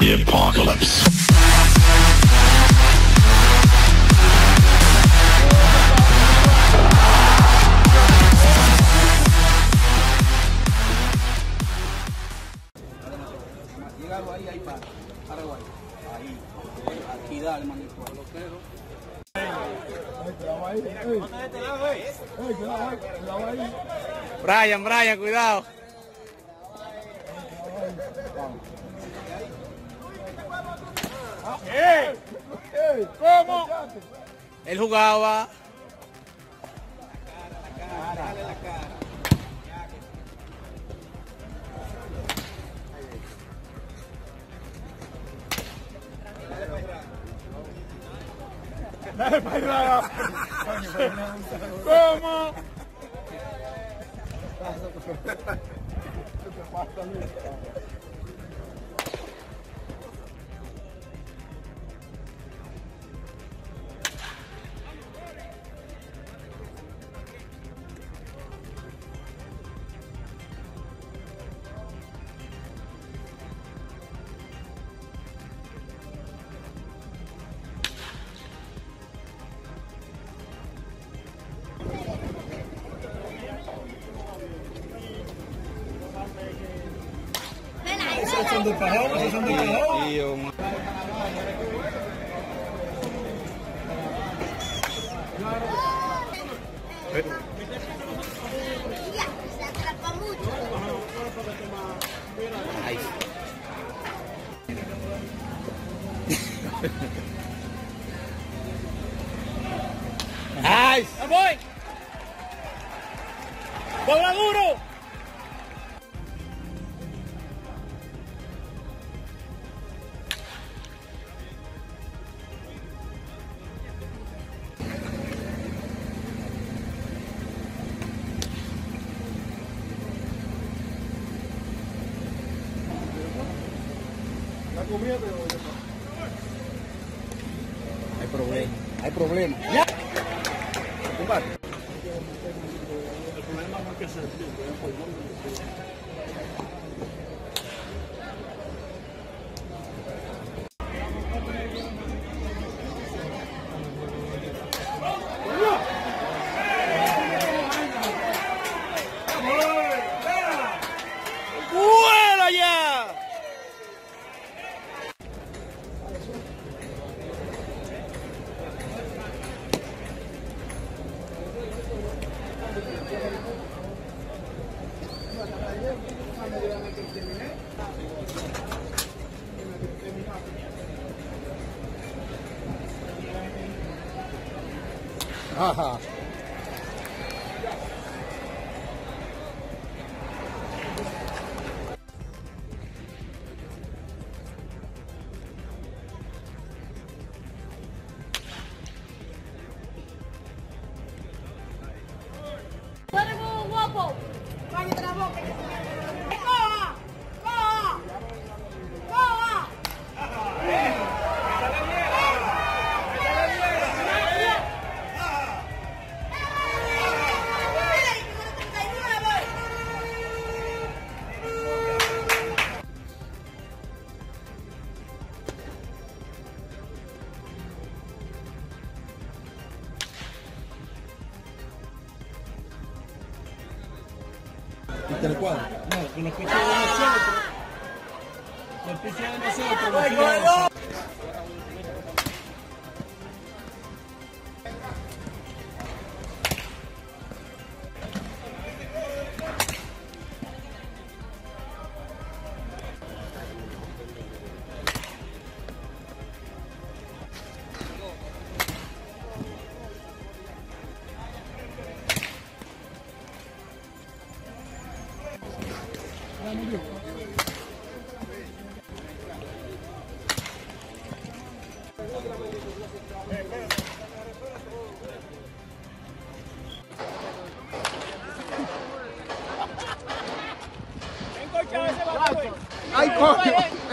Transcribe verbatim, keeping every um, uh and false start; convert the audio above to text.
The apocalypse. Llegalo ahí, ahí para Paraguay. Ahí. Aquí dale, manito. Bloqueo. Brian, Brian, cuidado. ¿Cómo? Él jugaba. Dale la cara. Dale para allá. ¿Cómo? Esos son de cajón, esos son de cajón. Tío, man. Se atrapa mucho. Ay. ¡Ay! ¡Me voy! ¡Dobla duro! La comida te voy Hay problema. Hay problema. ¡Ya! Combate. El problema no es que se ¡Vuela ya! Ajá. ¡Guarda, guapo! ¡Cállate la boca! ¡Coja! ¡Coja! ¡Coja! Intercuadro. No, con los piches de nosotros. Los piches de nosotros. Los piches de nosotros. ¡Ay, coño!